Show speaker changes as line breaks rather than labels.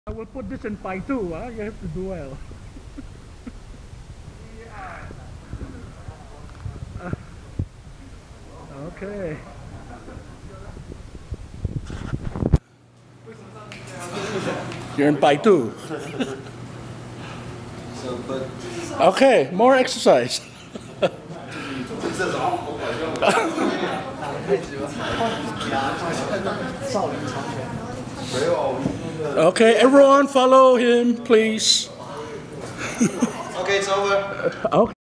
I will put this in pi too, huh? You have to do well. Okay. You're in pi too. Okay, more exercise. Okay, everyone follow him, please.
Okay, it's over.
Okay.